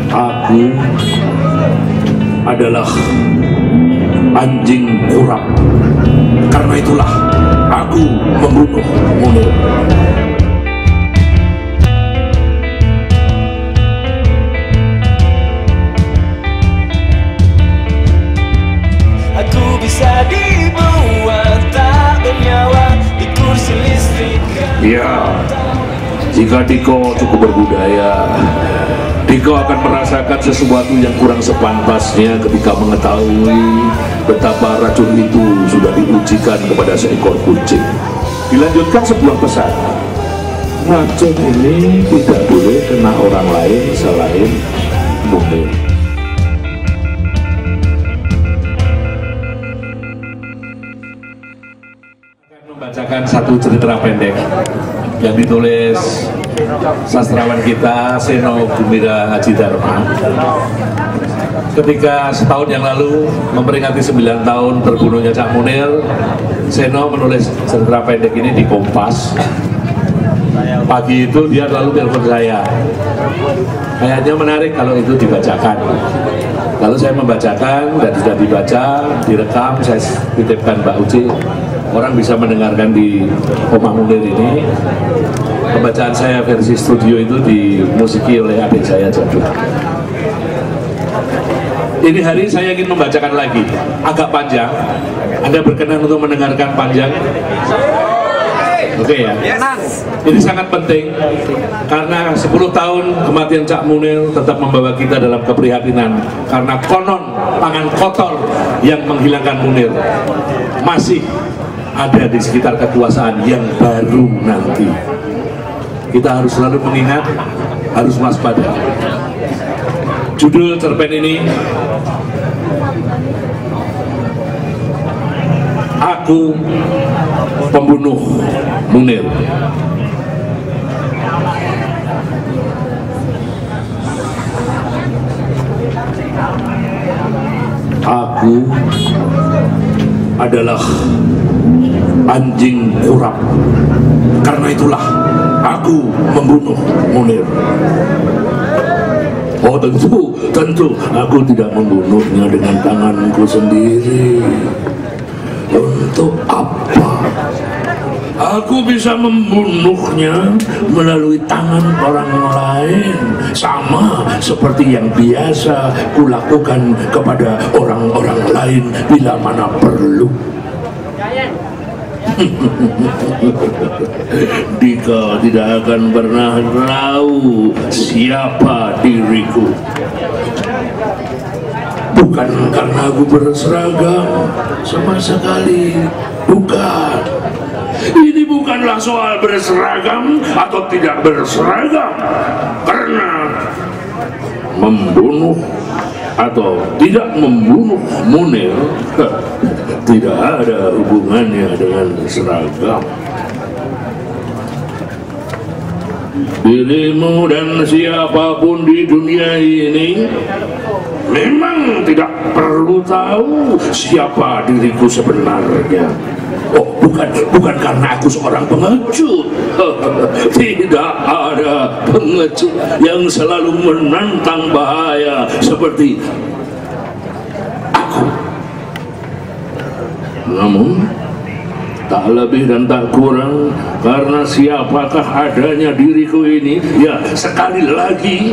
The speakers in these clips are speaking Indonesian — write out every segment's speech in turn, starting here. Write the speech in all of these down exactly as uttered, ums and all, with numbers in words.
Aku adalah anjing kurap. Karena itulah aku membunuh Munir. Aku bisa dibuat tak bernyawa di kursi listrik. Ya, jika Diko cukup berbudaya, Diko akan merasakan sesuatu yang kurang sepantasnya ketika mengetahui betapa racun itu sudah diujikan kepada seekor kucing. Dilanjutkan sebuah pesan, racun ini tidak boleh kena orang lain selain Munir. Akan membacakan satu cerita pendek yang ditulis sastrawan kita Seno Gumira Haji Dharma ketika setahun yang lalu memperingati sembilan tahun terbunuhnya Cak Munir. Seno menulis cerita pendek ini di Kompas. Pagi itu dia lalu telepon saya, kayaknya menarik kalau itu dibacakan. Lalu saya membacakan dan sudah dibaca, direkam, saya titipkan Mbak Uci. Orang bisa mendengarkan di Omah Munir ini. Pembacaan saya versi studio itu dimusiki oleh adik saya Jadul. Ini hari saya ingin membacakan lagi, agak panjang. Anda berkenan untuk mendengarkan panjang? Oke okay, ya? Yes. Ini sangat penting karena sepuluh tahun kematian Cak Munir tetap membawa kita dalam keprihatinan. Karena konon tangan kotor yang menghilangkan Munir masih ada di sekitar kekuasaan yang baru nanti. Kita harus selalu mengingat, harus waspada. Judul cerpen ini, Aku Pembunuh Munir. Aku adalah anjing kurap. Karena itulah aku membunuh Munir. Oh tentu, tentu aku tidak membunuhnya dengan tanganku sendiri. Untuk apa? Aku bisa membunuhnya melalui tangan orang lain, sama seperti yang biasa kulakukan kepada orang-orang lain bila mana perlu. Dika tidak akan pernah tahu siapa diriku. Bukan karena aku berseragam, sama sekali bukan. Ini bukanlah soal berseragam atau tidak berseragam, karena membunuh atau tidak membunuh Munir tidak ada hubungannya dengan seragam. Dirimu dan siapapun di dunia ini memang tidak perlu tahu siapa diriku sebenarnya. Oh, bukan bukan karena aku seorang pengecut. Tidak ada pengecut yang selalu menantang bahaya seperti aku. Namun tak lebih dan tak kurang, karena siapakah adanya diriku ini, ya sekali lagi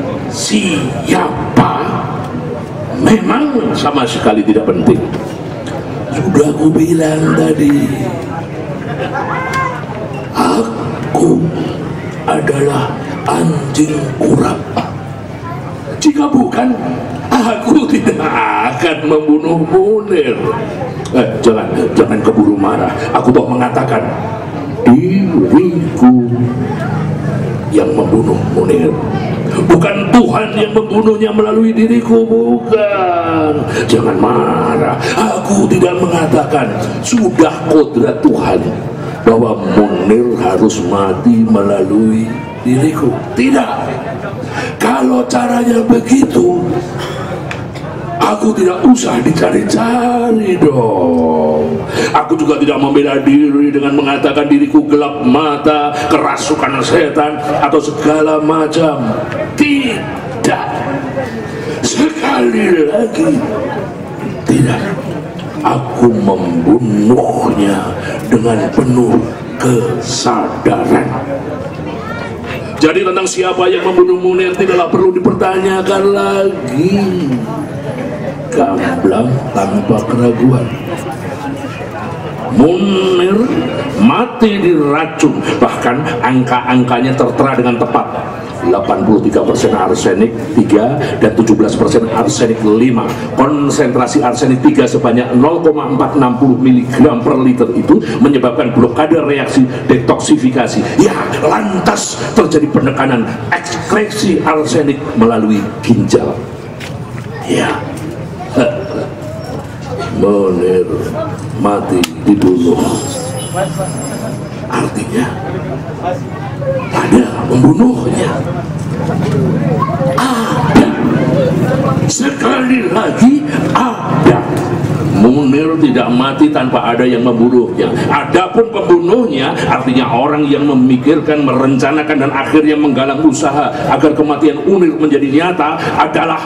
siapa memang sama sekali tidak penting. Sudah aku bilang tadi, aku adalah anjing kurap. Jika bukan, aku tidak akan membunuh Munir. Eh, jangan, jangan keburu marah. Aku toh mengatakan diriku yang membunuh Munir, bukan Tuhan yang membunuhnya melalui diriku, bukan. Jangan marah. Aku tidak mengatakan sudah kodrat Tuhan bahwa Munir harus mati melalui diriku. Tidak. Kalau caranya begitu, aku tidak usah dicari-cari dong. Aku juga tidak membela diri dengan mengatakan diriku gelap mata, kerasukan setan, atau segala macam. Tidak. sekali lagi tidak. Aku membunuhnya dengan penuh kesadaran. Jadi tentang siapa yang membunuh Munir tidaklah perlu dipertanyakan lagi. Gamblang tanpa keraguan. Munir mati diracun, bahkan angka-angkanya tertera dengan tepat. delapan puluh tiga persen arsenik tiga dan tujuh belas persen arsenik lima. Konsentrasi arsenik tiga sebanyak nol koma empat enam nol miligram per liter itu menyebabkan blokade reaksi detoksifikasi. Ya, lantas terjadi penekanan ekskresi arsenik melalui ginjal. Ya, Munir mati dibunuh. Artinya ada pembunuhnya. Ada. Sekali lagi ada. Munir tidak mati tanpa ada yang membunuhnya. Adapun pembunuhnya artinya orang yang memikirkan, merencanakan dan akhirnya menggalang usaha agar kematian Munir menjadi nyata adalah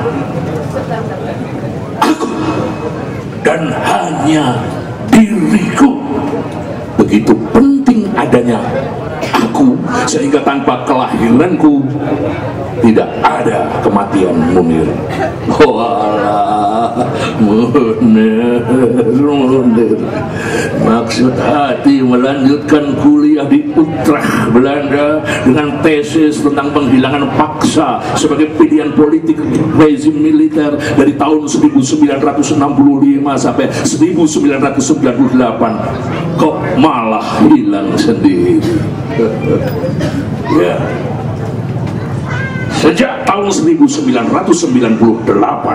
aku dan hanya diriku. Begitu penting adanya aku sehingga tanpa kelahiranku tidak ada kematian Munir. Walah, Munir, Munir. Maksud hati melanjutkan kuliah di Utrecht, Belanda dengan tesis tentang penghilangan paksa sebagai pilihan politik rezim militer dari tahun seribu sembilan ratus enam puluh lima sampai seribu sembilan ratus sembilan puluh delapan. Kok malah hilang sendiri? Ya. Sejak tahun seribu sembilan ratus sembilan puluh delapan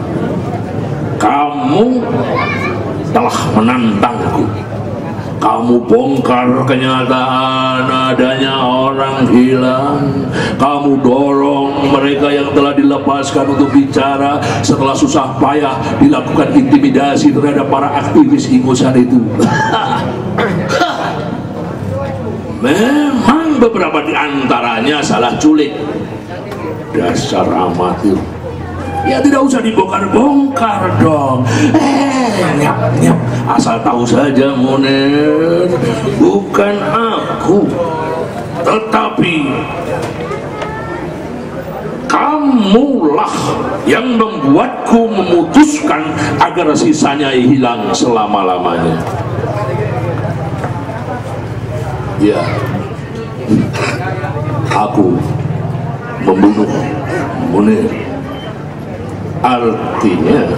kamu telah menantangku. Kamu bongkar kenyataan adanya orang hilang. Kamu dorong mereka yang telah dilepaskan untuk bicara setelah susah payah dilakukan intimidasi terhadap para aktivis ingusan itu. Memang beberapa di antaranya salah culik. Dasar amatir. Ya tidak usah dibongkar-bongkar dong. Eh, nyap, nyap. Asal tahu saja Munir, bukan aku, tetapi kamulah yang membuatku memutuskan agar sisanya hilang selama-lamanya. Ya, aku membunuh Munir. Artinya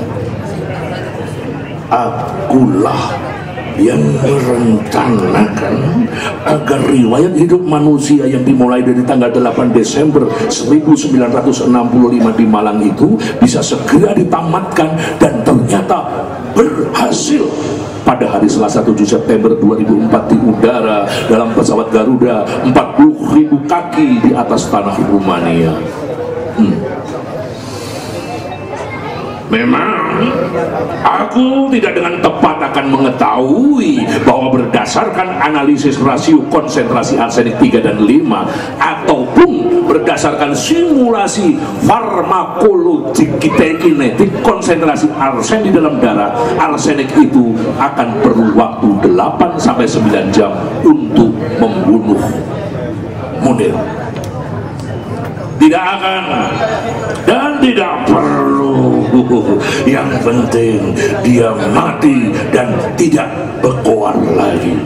akulah yang merencanakan agar riwayat hidup manusia yang dimulai dari tanggal delapan Desember seribu sembilan ratus enam puluh lima di Malang itu bisa segera ditamatkan, dan ternyata berhasil. Pada hari Selasa tujuh September dua ribu empat di udara dalam pesawat Garuda empat puluh ribu kaki di atas tanah Rumania. hmm. Memang aku tidak dengan tepat akan mengetahui bahwa berdasarkan analisis rasio konsentrasi arsenik tiga dan lima ataupun berdasarkan simulasi farmakologi kinetik konsentrasi arsen di dalam darah, arsenik itu akan perlu waktu delapan sampai sembilan jam untuk membunuh Munir. Tidak akan dan tidak perlu. Yang penting dia mati dan tidak berkoar lagi.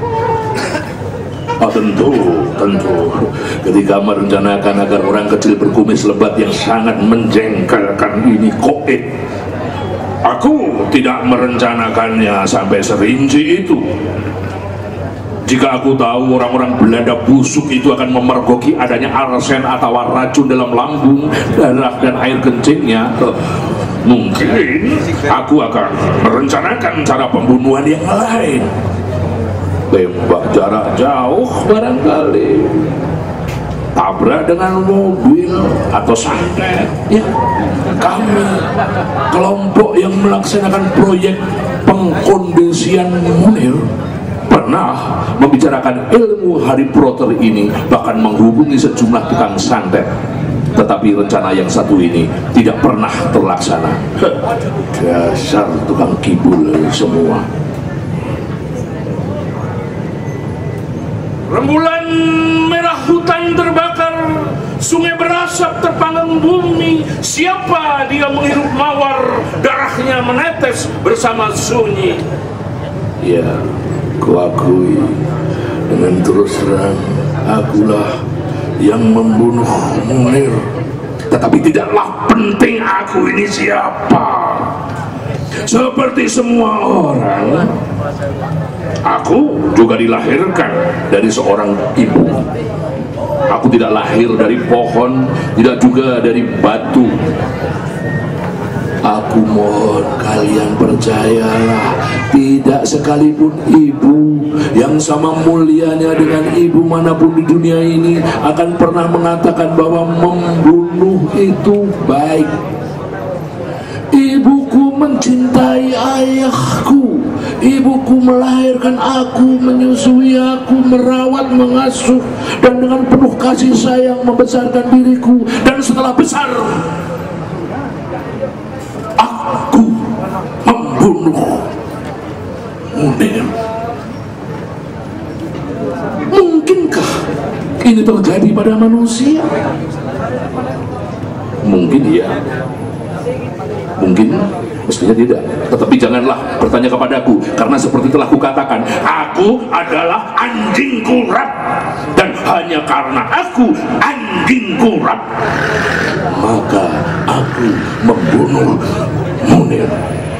Oh, tentu, tentu. Ketika merencanakan agar orang kecil berkumis lebat yang sangat menjengkelkan ini koit, aku tidak merencanakannya sampai serinci itu. Jika aku tahu orang-orang Belanda busuk itu akan memergoki adanya arsen atau racun dalam lambung, darah dan air kencingnya, mungkin aku akan merencanakan cara pembunuhan yang lain. Tembak jarak jauh barangkali, tabrak dengan mobil atau santet. Ya, kami kelompok yang melaksanakan proyek pengkondisian Munir pernah membicarakan ilmu Harry Potter ini, bahkan menghubungi sejumlah tukang santet. tetapi rencana yang satu ini tidak pernah terlaksana. Dasar tukang kibul semua. Rembulan merah hutan terbakar, sungai berasap terpanggang bumi. Siapa dia menghirup mawar, darahnya menetes bersama sunyi. Ya, kuakui dengan terus terang, akulah yang membunuh Munir. Tetapi tidaklah penting aku ini siapa. Seperti semua orang, aku juga dilahirkan dari seorang ibu. Aku tidak lahir dari pohon, tidak juga dari batu. Aku mohon kalian percayalah, tidak sekalipun ibu yang sama mulianya dengan ibu manapun di dunia ini akan pernah mengatakan bahwa membunuh itu baik. Ibuku mencintai ayahku, ibuku melahirkan aku, menyusui aku, merawat, mengasuh, dan dengan penuh kasih sayang membesarkan diriku. Dan setelah besar, aku membunuh Munir. Mungkinkah ini terjadi pada manusia? Mungkin iya, mungkin mestinya tidak. Tetapi janganlah bertanya kepadaku, karena seperti telah kukatakan, aku adalah anjing kurap. Dan hanya karena aku anjing kurap, maka aku membunuh Munir.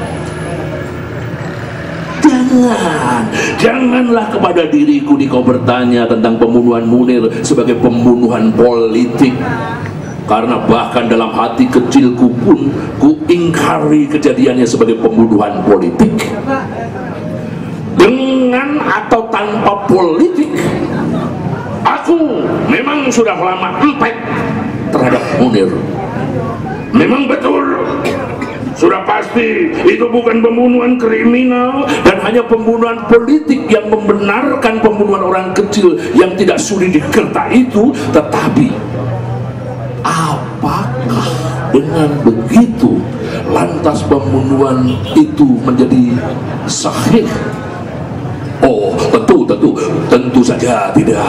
Jangan, janganlah kepada diriku di kau bertanya tentang pembunuhan Munir sebagai pembunuhan politik. Karena bahkan dalam hati kecilku pun ku ingkari kejadiannya sebagai pembunuhan politik. Dengan atau tanpa politik, aku memang sudah lama empet terhadap Munir. Memang betul, sudah pasti itu bukan pembunuhan kriminal dan hanya pembunuhan politik yang membenarkan pembunuhan orang kecil yang tidak sudi dikerta itu. Tetapi apakah dengan begitu lantas pembunuhan itu menjadi sahih? Oh, tentu, tentu, tentu saja tidak.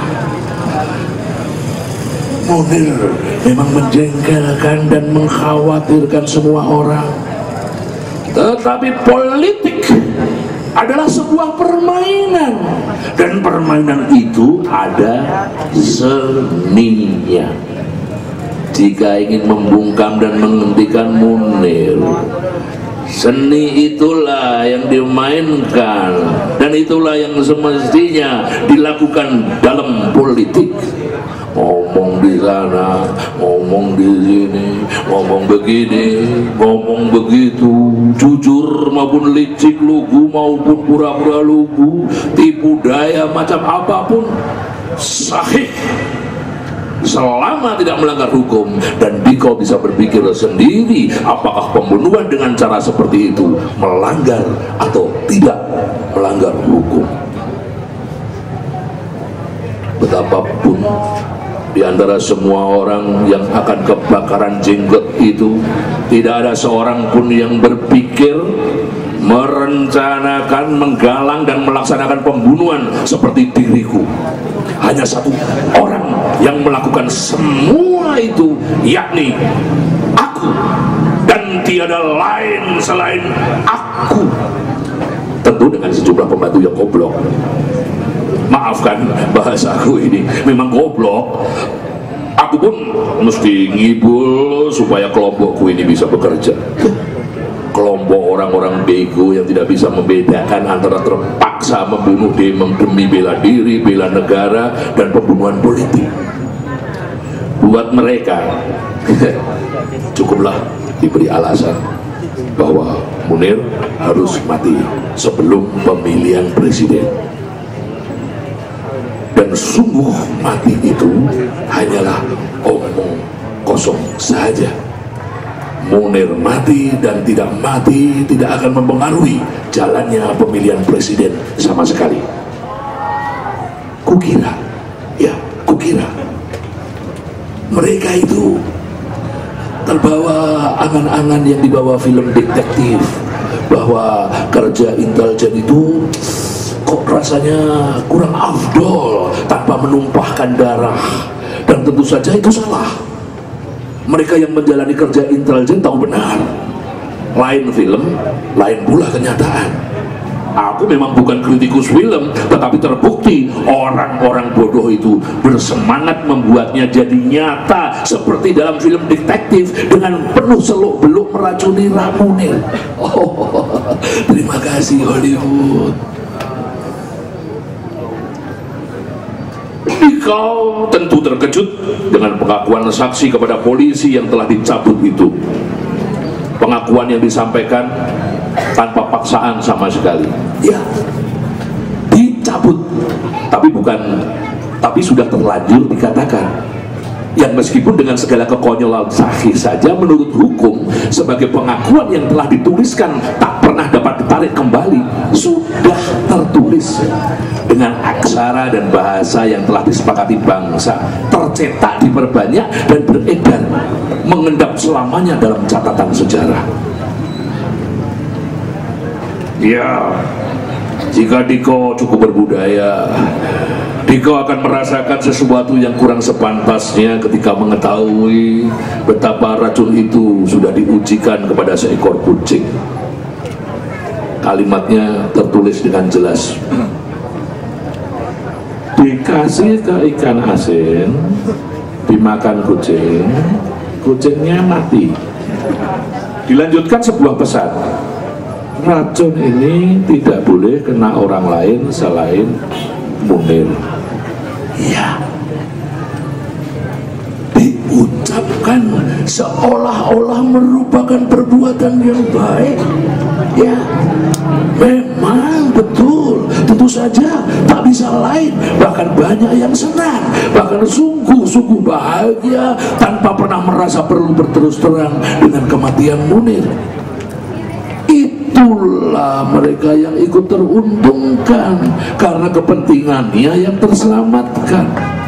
Munir memang menjengkelkan dan mengkhawatirkan semua orang. Tetapi politik adalah sebuah permainan, dan permainan itu ada seninya. Jika ingin membungkam dan menghentikan Munir, seni itulah yang dimainkan, dan itulah yang semestinya dilakukan dalam politik. Ngomong di sana, ngomong di sini, ngomong begini, ngomong begitu, jujur maupun licik, lugu maupun pura-pura lugu, tipu daya macam apapun sahih selama tidak melanggar hukum. Dan Biko bisa berpikir sendiri apakah pembunuhan dengan cara seperti itu melanggar atau tidak melanggar hukum. Betapapun di antara semua orang yang akan kebakaran jenggot itu, tidak ada seorang pun yang berpikir merencanakan, menggalang dan melaksanakan pembunuhan seperti diriku. Hanya satu orang yang melakukan semua itu, yakni aku, dan tiada lain selain aku. Tentu dengan sejumlah pembantu yang goblok. Maafkan bahasaku ini, memang goblok. Aku pun mesti ngibul supaya kelompokku ini bisa bekerja. Kelompok orang-orang bego yang tidak bisa membedakan antara terpaksa membunuh demi bela diri, bela negara, dan pembunuhan politik. Buat mereka cukuplah diberi alasan bahwa Munir harus mati sebelum pemilihan presiden. Dan sungguh mati itu hanyalah omong kosong saja. Munir mati dan tidak mati tidak akan mempengaruhi jalannya pemilihan presiden sama sekali. Kukira, ya kukira Mereka itu terbawa angan-angan yang dibawa film detektif, bahwa kerja intelijen itu kok rasanya kurang afdol tanpa menumpahkan darah, dan tentu saja itu salah. Mereka yang menjalani kerja intelijen tahu benar, lain film, lain pula kenyataan. Aku memang bukan kritikus film, tetapi terbukti orang-orang bodoh itu bersemangat membuatnya jadi nyata seperti dalam film detektif dengan penuh seluk-beluk meracuni Munir. Oh, terima kasih Hollywood. Kau tentu terkejut dengan pengakuan saksi kepada polisi yang telah dicabut itu. Pengakuan yang disampaikan tanpa paksaan sama sekali. Ya, dicabut, tapi bukan, tapi sudah terlanjur dikatakan. Yang meskipun dengan segala kekonyolan sahih saja menurut hukum sebagai pengakuan yang telah dituliskan tak pernah dapat ditarik kembali, sudah tertulis dengan aksara dan bahasa yang telah disepakati bangsa, tercetak, diperbanyak dan beredar, mengendap selamanya dalam catatan sejarah. Ya, jika Diko cukup berbudaya, Diko akan merasakan sesuatu yang kurang sepantasnya ketika mengetahui betapa racun itu sudah diujikan kepada seekor kucing. Kalimatnya tertulis dengan jelas. Dikasih ke ikan asin, dimakan kucing, kucingnya mati. Dilanjutkan sebuah pesan, racun ini tidak boleh kena orang lain selain Munir. Ya, diucapkan seolah-olah merupakan perbuatan yang baik. Ya, memang betul, tentu saja tak bisa lain, bahkan banyak yang senang, bahkan sungguh-sungguh bahagia tanpa pernah merasa perlu berterus terang dengan kematian Munir. Itulah mereka yang ikut teruntungkan karena kepentingannya yang terselamatkan.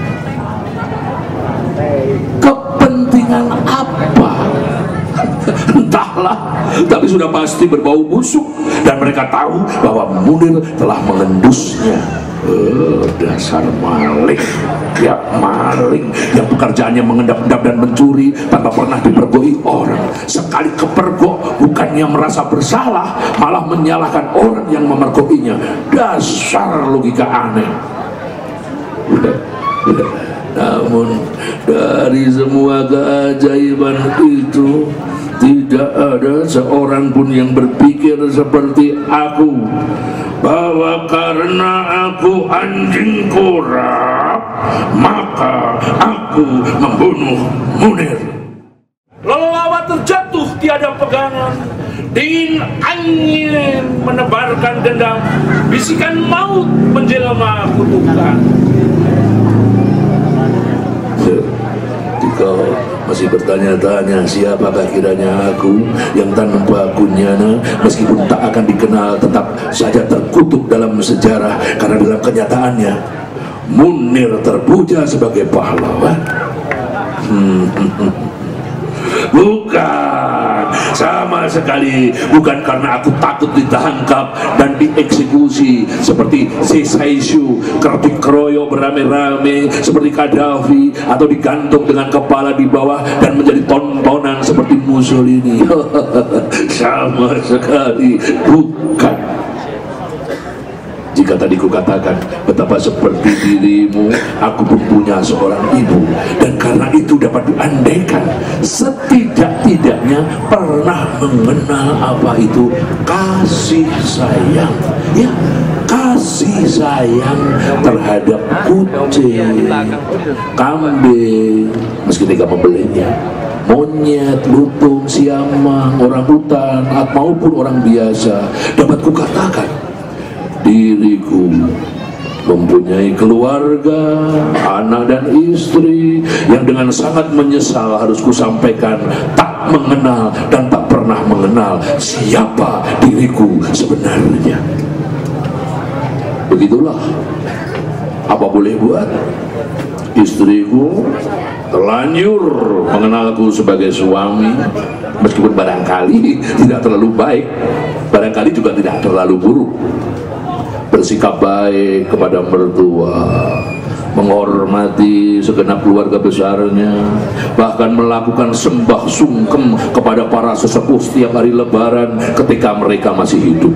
Kepentingan apa? Entahlah, tapi sudah pasti berbau busuk, dan mereka tahu bahwa Munir telah mengendusnya. Oh, dasar maling, ya maling yang pekerjaannya mengendap-endap dan mencuri tanpa pernah dipergoi orang. Sekali kepergok bukannya merasa bersalah, malah menyalahkan orang yang memergokinya. Dasar logika aneh. Udah, udah. Namun dari semua keajaiban itu tidak ada seorang pun yang berpikir seperti aku, bahwa karena aku anjing korap maka aku membunuh Munir. Lelawat terjatuh tiada pegangan, dingin angin menebarkan dendam, bisikan maut menjelma kutukan. Jika masih bertanya-tanya siapakah kiranya aku yang tanpa kunyana, meskipun tak akan dikenal, tetap saja terkutuk dalam sejarah, karena dalam kenyataannya Munir terpuja sebagai pahlawan. hmm. Bukan, sama sekali bukan karena aku takut ditangkap dan dieksekusi seperti Sisaisu, kertik keroyok beramai-ramai seperti Gaddafi, atau digantung dengan kepala di bawah dan menjadi tontonan seperti Mussolini. Sama sekali bukan. Jika tadi ku katakan betapa seperti dirimu, aku pun punya seorang ibu, dan karena itu dapat diandaikan setidak-tidaknya pernah mengenal apa itu kasih sayang. Ya, kasih sayang terhadap kucing, kambing, meski tidak membelinya, monyet, lutung, siamang, orang hutan, maupun orang biasa. Dapat ku katakan diriku mempunyai keluarga, anak dan istri yang dengan sangat menyesal harus kusampaikan tak mengenal dan tak pernah mengenal siapa diriku sebenarnya. Begitulah, apa boleh buat? istriku terlanjur mengenalku sebagai suami, meskipun barangkali tidak terlalu baik, barangkali juga tidak terlalu buruk. Bersikap baik kepada mertua, menghormati segenap keluarga besarnya, bahkan melakukan sembah sungkem kepada para sesepuh setiap hari lebaran ketika mereka masih hidup.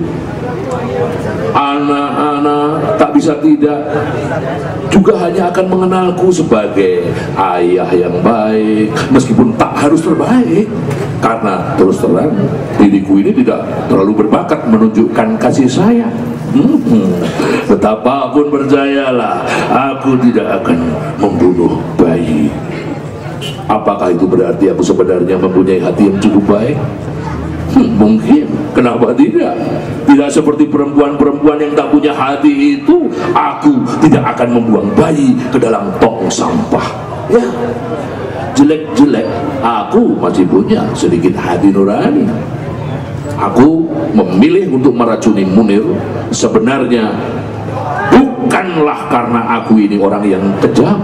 Anak-anak tak bisa tidak juga hanya akan mengenalku sebagai ayah yang baik, meskipun tak harus terbaik, karena terus terang diriku ini tidak terlalu berbakat menunjukkan kasih sayang. Hmm, betapapun percayalah, aku tidak akan membunuh bayi. Apakah itu berarti aku sebenarnya mempunyai hati yang cukup baik? Hmm, mungkin, kenapa tidak? Tidak seperti perempuan-perempuan yang tak punya hati itu, aku tidak akan membuang bayi ke dalam tong sampah. Ya, jelek-jelek, aku masih punya sedikit hati nurani. Aku memilih untuk meracuni Munir sebenarnya bukanlah karena aku ini orang yang kejam.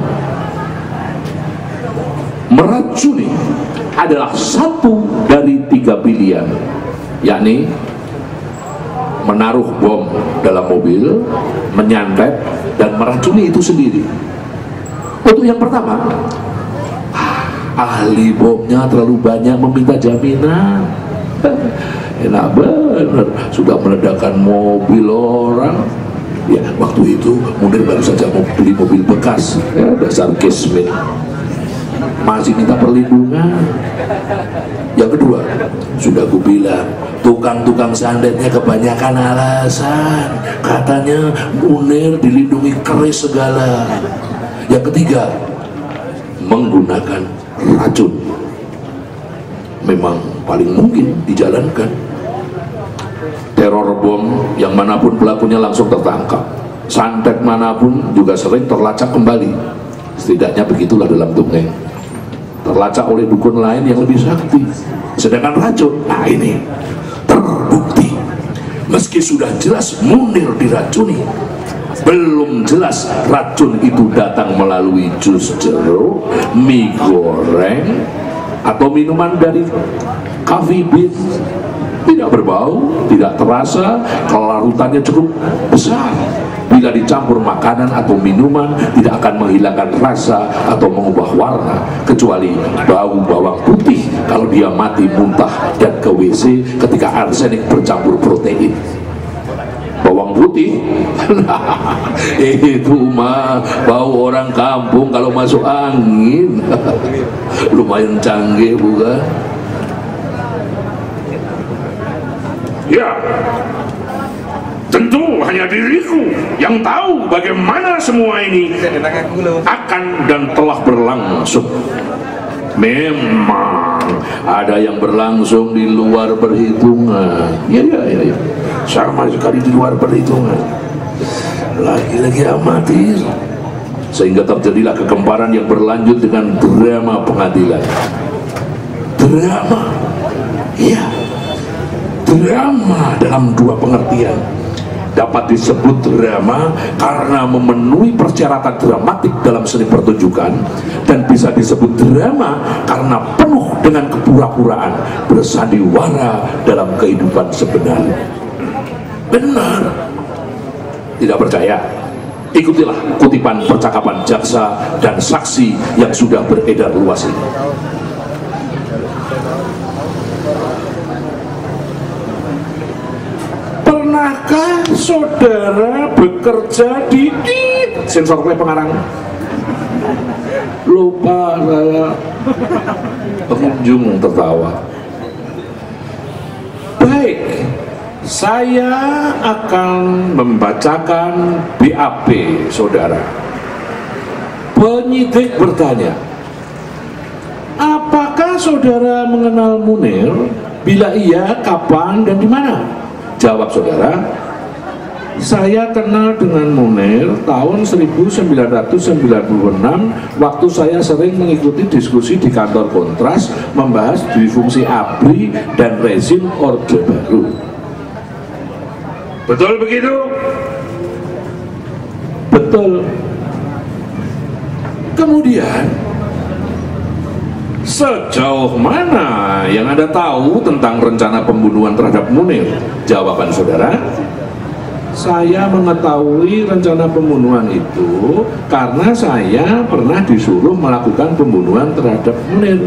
Meracuni adalah satu dari tiga pilihan, yakni menaruh bom dalam mobil, menyantet, dan meracuni itu sendiri. Untuk yang pertama, ahli bomnya terlalu banyak meminta jaminan. Enak bener, sudah meledakkan mobil orang. Ya, waktu itu Munir baru saja mau beli mobil bekas, ya, dasar kismin, masih minta perlindungan. Yang kedua, sudah aku bilang, tukang-tukang santetnya kebanyakan alasan, katanya Munir dilindungi keris segala. Yang ketiga, menggunakan racun. Memang paling mungkin dijalankan. Teror bom yang manapun pelakunya langsung tertangkap, santet manapun juga sering terlacak kembali. Setidaknya begitulah dalam dongeng. Terlacak oleh dukun lain yang lebih sakti. Sedangkan racun, nah ini terbukti. Meski sudah jelas Munir diracuni, belum jelas racun itu datang melalui jus jeruk, mie goreng, atau minuman dari Coffee Bean. Tidak berbau, tidak terasa, kelarutannya cukup besar. Bila dicampur makanan atau minuman, tidak akan menghilangkan rasa atau mengubah warna, kecuali bau bawang putih kalau dia mati muntah dan ke W C ketika arsenik bercampur protein. Bawang putih itu mah bau orang kampung kalau masuk angin. Lumayan canggih bukan? Ya, tentu hanya diriku yang tahu bagaimana semua ini akan dan telah berlangsung. Memang ada yang berlangsung di luar perhitungan. Ya, ya, ya, ya. Sama sekali di luar perhitungan. Lagi-lagi amatir. Sehingga terjadilah kegemparan yang berlanjut dengan drama pengadilan. Drama, iya, drama dalam dua pengertian. Dapat disebut drama karena memenuhi persyaratan dramatik dalam seni pertunjukan, dan bisa disebut drama karena penuh dengan kepura-puraan bersandiwara dalam kehidupan sebenarnya. Benar. Tidak percaya? Ikutilah kutipan percakapan jaksa dan saksi yang sudah beredar luas ini. Pernahkah saudara bekerja di sensor play pengarang? Lupa saya. Pengunjung tertawa. Baik, saya akan membacakan B A P saudara. Penyidik bertanya, apakah saudara mengenal Munir? Bila iya, kapan dan di mana? Jawab saudara, saya kenal dengan Munir tahun seribu sembilan ratus sembilan puluh enam waktu saya sering mengikuti diskusi di kantor Kontras membahas difungsi ABRI dan rezim Orde Baru. Betul begitu? Betul. Kemudian sejauh mana yang Anda tahu tentang rencana pembunuhan terhadap Munir? Jawaban saudara, saya mengetahui rencana pembunuhan itu karena saya pernah disuruh melakukan pembunuhan terhadap Munir.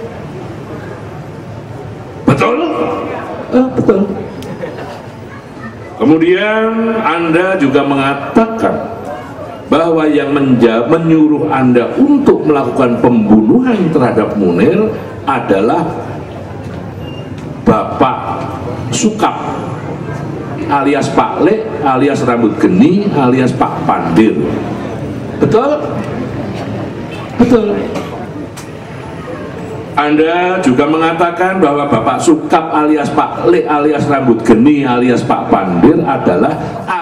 Betul? Eh, betul. Kemudian Anda juga mengatakan bahwa yang menja menyuruh Anda untuk melakukan pembunuhan terhadap Munir adalah Bapak Sukap alias Pak Le alias Rambut Geni alias Pak Pandir. Betul? Betul. Anda juga mengatakan bahwa Bapak Sukap alias Pak Le alias Rambut Geni alias Pak Pandir adalah